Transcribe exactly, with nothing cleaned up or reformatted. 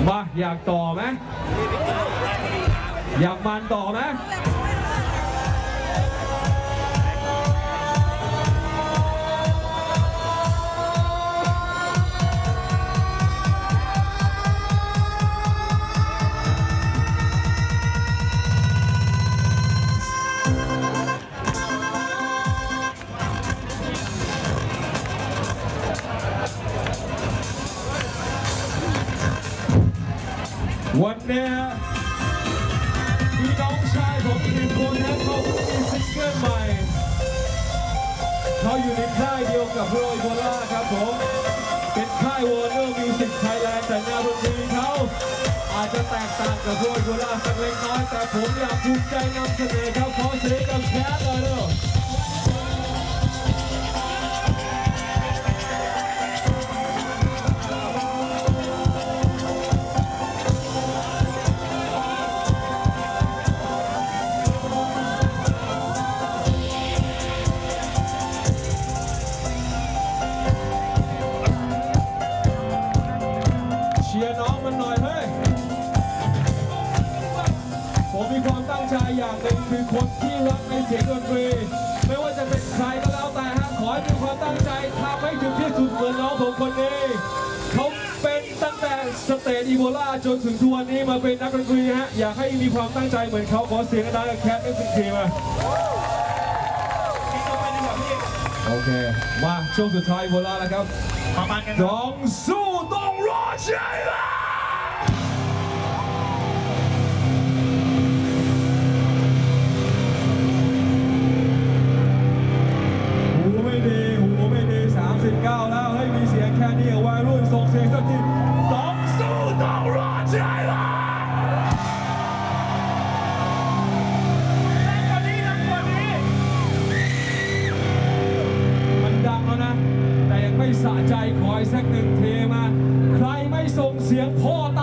มาอยากต่อไหมอยากมันต่อไหมวันนี้พี่น้องชายผมอีกคนนะเขามีซิงเกิลใหม่เขาอยู่ในค่ายเดียวกับโรยโบล่าครับผมเป็นค่ายวอร์เนอร์มิวสิกไทยแลนด์แต่แนวดนตรีเขาอาจจะแตกต่างกับโรยโบล่าสักเล็กน้อยแต่ผมอยากภูมิใจนำเสนอเขาขอเสียงกับแคทเลยเด้ออย่างหนึ่งคือคนที่รักในเสียงดนตรีไม่ว่าจะเป็นใครก็แล้วแต่ฮะขอให้มีความตั้งใจทำให้ถึงที่สุดเหมือนน้องผมคนนี้เขาเป็นตั้งแต่สเตจอีโบลาจนถึงทุกวันนี้มาเป็นนักดนตรีฮะอยากให้มีความตั้งใจเหมือนเขาขอเสียงดังกับแคทได้สักทีมาโอเคมาช่วงสุดท้ายอีโบลาแล้วครับต้องสู้ต้องรอใช่ไหมเก้าแล้วให้มีเสียงแค่นี้วัยรุ่นส่งเสียงสักทีต้องสู้ต้องรอดใช่ไหมแรงกว่านี้แรงกว่านี้มันดังแล้วนะแต่ยังไม่สะใจขออีกสักหนึ่งเทมาใครไม่ส่งเสียงพ่อต